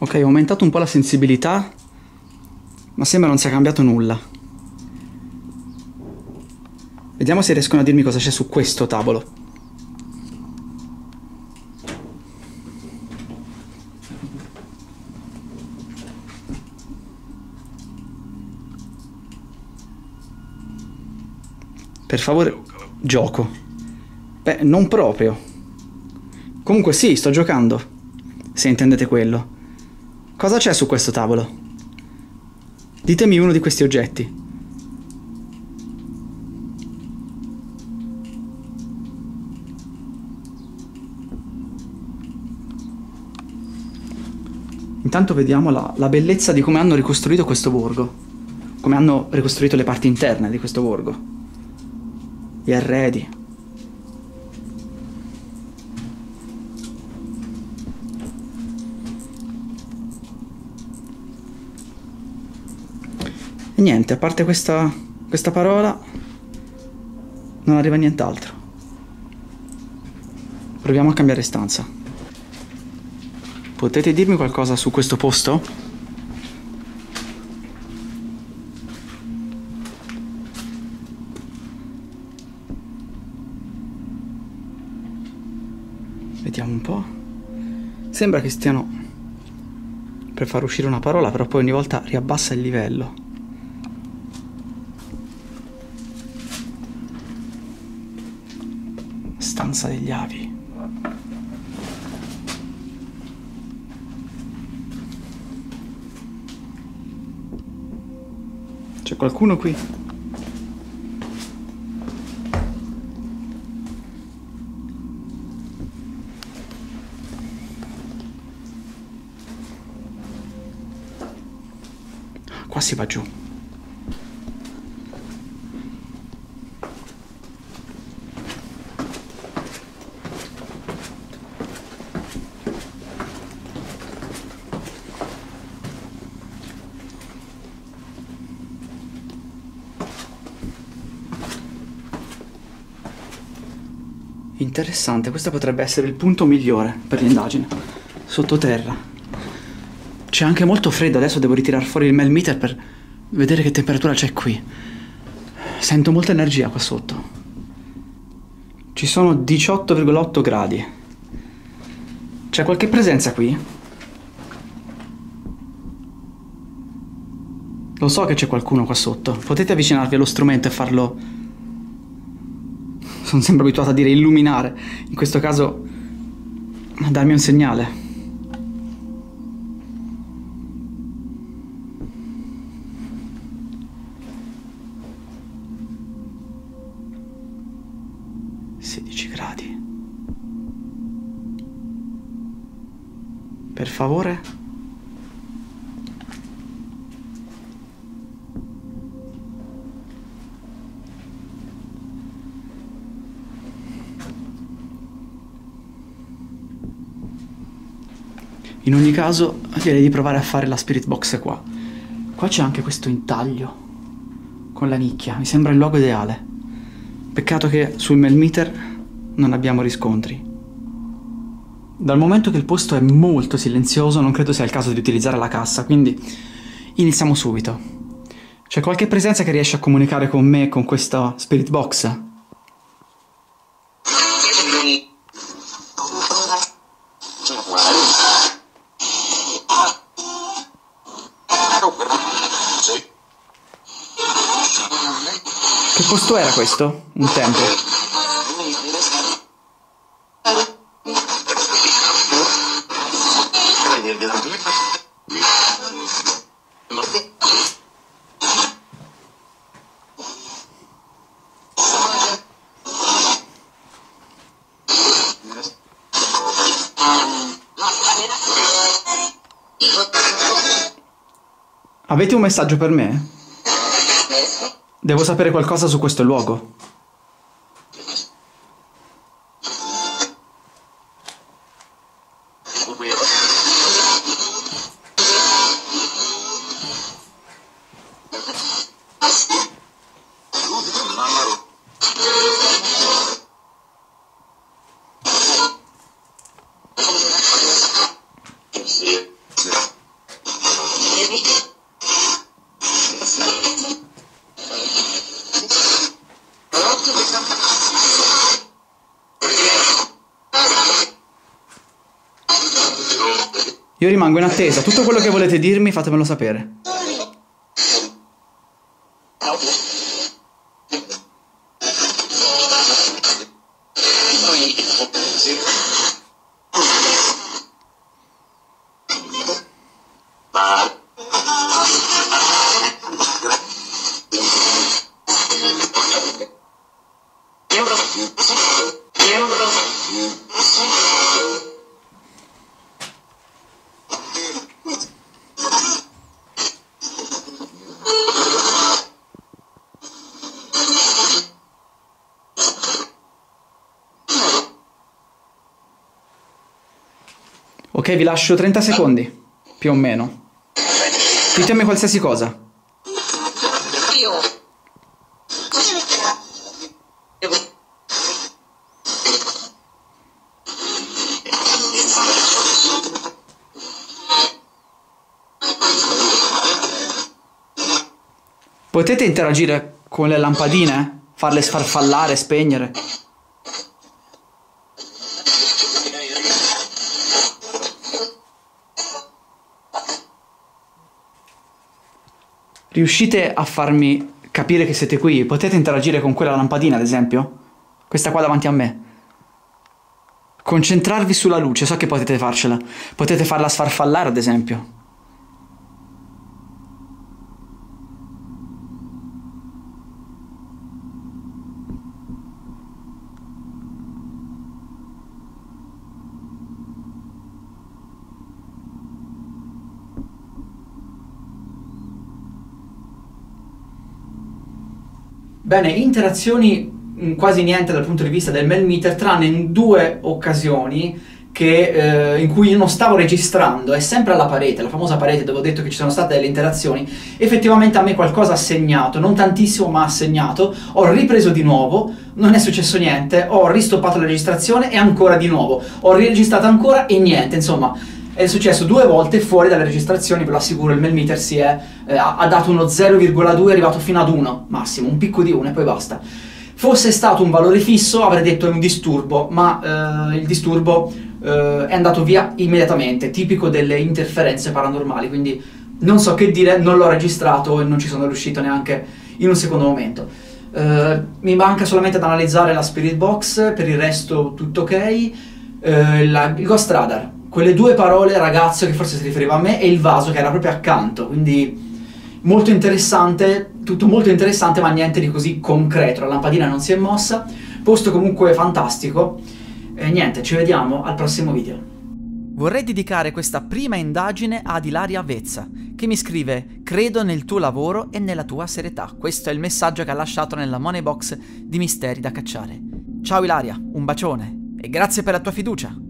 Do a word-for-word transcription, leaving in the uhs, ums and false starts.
Ok, ho aumentato un po' la sensibilità, ma sembra non sia cambiato nulla. Vediamo se riescono a dirmi cosa c'è su questo tavolo. Per favore, gioco. Beh, non proprio. Comunque sì, sto giocando, se intendete quello. Cosa c'è su questo tavolo? Ditemi uno di questi oggetti. Intanto vediamo la, la bellezza di come hanno ricostruito questo borgo. Come hanno ricostruito le parti interne di questo borgo. Gli arredi. E niente, a parte questa, questa parola, non arriva nient'altro. Proviamo a cambiare stanza. Potete dirmi qualcosa su questo posto? Vediamo un po'. Sembra che stiano per far uscire una parola, però poi ogni volta riabbassa il livello. Stanza degli avi. C'è qualcuno qui? Qua si va giù. Interessante, questo potrebbe essere il punto migliore per l'indagine. Sottoterra. C'è anche molto freddo, adesso devo ritirare fuori il Melmeter per vedere che temperatura c'è qui. Sento molta energia qua sotto. Ci sono diciotto virgola otto gradi. C'è qualche presenza qui? Lo so che c'è qualcuno qua sotto. Potete avvicinarvi allo strumento e farlo... Sono sempre abituato a dire illuminare. In questo caso, darmi un segnale. sedici gradi. Per favore? In ogni caso, direi di provare a fare la spirit box qua. Qua c'è anche questo intaglio con la nicchia, mi sembra il luogo ideale. Peccato che sul Melmeter non abbiamo riscontri. Dal momento che il posto è molto silenzioso, non credo sia il caso di utilizzare la cassa, quindi iniziamo subito. C'è qualche presenza che riesce a comunicare con me con questa spirit box? Che posto era questo? Un tempo. Avete un messaggio per me? Devo sapere qualcosa su questo luogo. Io rimango in attesa. Tutto quello che volete dirmi, fatemelo sapere. Ok, vi lascio trenta secondi, più o meno. Ditemi qualsiasi cosa. Potete interagire con le lampadine? Farle sfarfallare, spegnere? Riuscite a farmi capire che siete qui? Potete interagire con quella lampadina, ad esempio? Questa qua davanti a me. Concentrarvi sulla luce, so che potete farcela. Potete farla sfarfallare, ad esempio. Bene, interazioni quasi niente dal punto di vista del Melmeter, tranne in due occasioni che, eh, in cui io non stavo registrando, è sempre alla parete, la famosa parete dove ho detto che ci sono state delle interazioni. Effettivamente a me qualcosa ha segnato, non tantissimo ma ha segnato, ho ripreso di nuovo, non è successo niente, ho ristoppato la registrazione e ancora di nuovo, ho riregistrato ancora e niente, insomma. È successo due volte fuori dalle registrazioni, ve lo assicuro, il Melmeter si è, eh, ha dato uno zero virgola due, è arrivato fino ad uno, massimo, un picco di uno e poi basta. Fosse stato un valore fisso avrei detto è un disturbo, ma eh, il disturbo eh, è andato via immediatamente, tipico delle interferenze paranormali, quindi non so che dire, non l'ho registrato e non ci sono riuscito neanche in un secondo momento. Eh, mi manca solamente da analizzare la Spirit Box, per il resto tutto ok. Eh, la, il Ghost Radar. Quelle due parole, ragazzo, che forse si riferiva a me, e il vaso che era proprio accanto, quindi molto interessante, tutto molto interessante, ma niente di così concreto. La lampadina non si è mossa, posto comunque fantastico, e niente, ci vediamo al prossimo video. Vorrei dedicare questa prima indagine ad Ilaria Vezza, che mi scrive: credo nel tuo lavoro e nella tua serietà. Questo è il messaggio che ha lasciato nella money box di Misteri da cacciare. Ciao Ilaria, un bacione, e grazie per la tua fiducia.